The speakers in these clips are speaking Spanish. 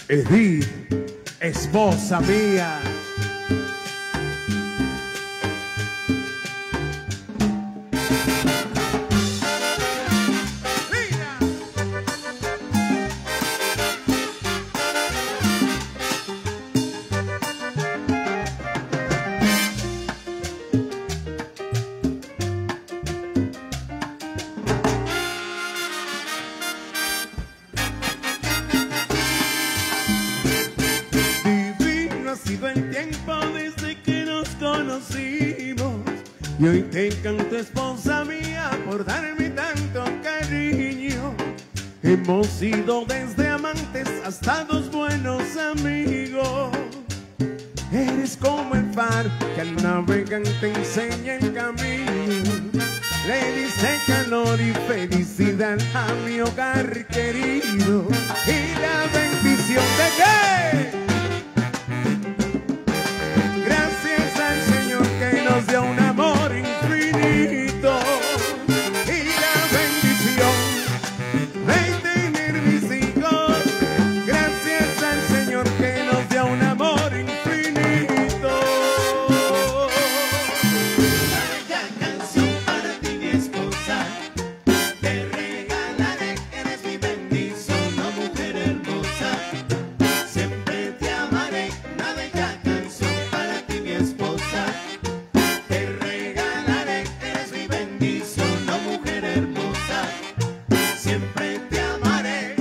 Edith, esposa mía. El tiempo desde que nos conocimos y hoy te canto, esposa mía, por darme tanto cariño. Hemos sido desde amantes hasta dos buenos amigos. Eres como el faro que al navegante enseña el camino. Le dice calor y felicidad a mi hogar querido. Y la bendición de que dio un amor infinito y la bendición de tener mis hijos. Gracias al Señor que nos dio un amor infinito. Una bella canción para ti, mi esposa, te regalaré. Eres mi bendición, oh mujer hermosa, siempre te amaré. Una bella canción para ti, mi esposa, siempre te amaré.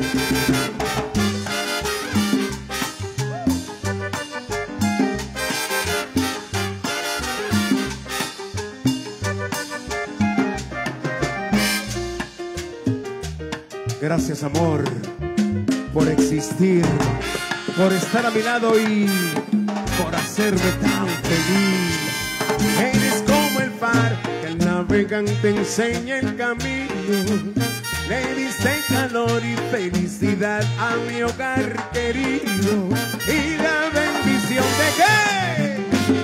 Gracias, amor, por existir, por estar a mi lado y por hacerme tan feliz. Eres como el faro que el navegante enseña el camino. Le diste calor y felicidad a mi hogar querido. Y la bendición de que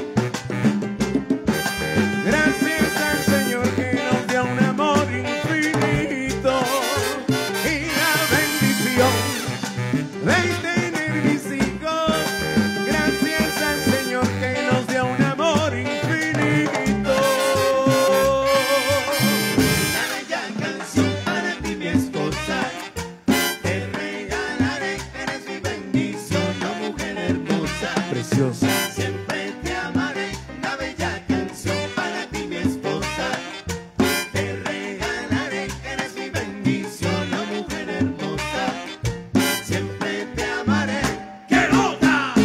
gracias al Señor que nos dio un amor infinito. Y la bendición de tener mis hijos. Gracias al Señor que nos dio un amor infinito. Una bella canción para ti, mi esposa, te regalaré. Eres mi bendición, oh mujer hermosa, Preciosa. siempre te amaré. Una bella canción para ti, mi esposa, te regalaré. Eres mi bendición, oh mujer hermosa, siempre te amaré. ¡Qué nota!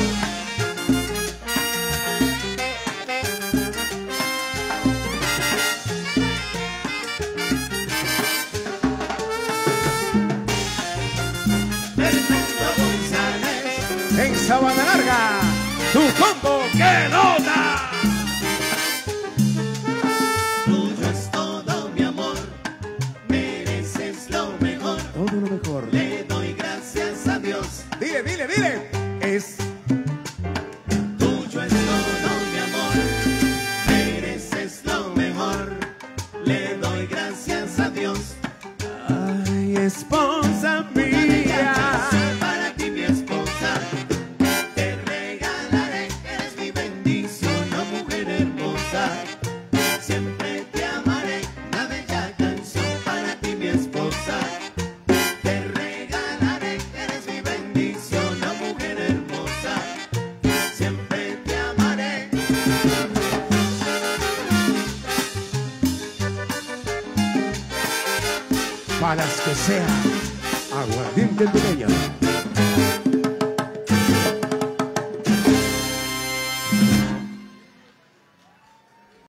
Fernando González, En Sabana Larga, tu combo, ¡qué nota! tuyo es todo, mi amor, mereces lo mejor. Todo lo mejor. Le doy gracias a Dios. Dile, dile, dile. Es Tuyo es todo, mi amor, mereces lo mejor. Le doy gracias a Dios. ay, esposa Una bella mía. canción para ti, mi esposa, te regalaré. Eres mi bendición, oh mujer hermosa, siempre te amaré. Una bella canción para ti, mi esposa, te regalaré. Eres mi bendición, oh mujer hermosa, siempre te amaré. Para las que sea aguardiente en tu peña.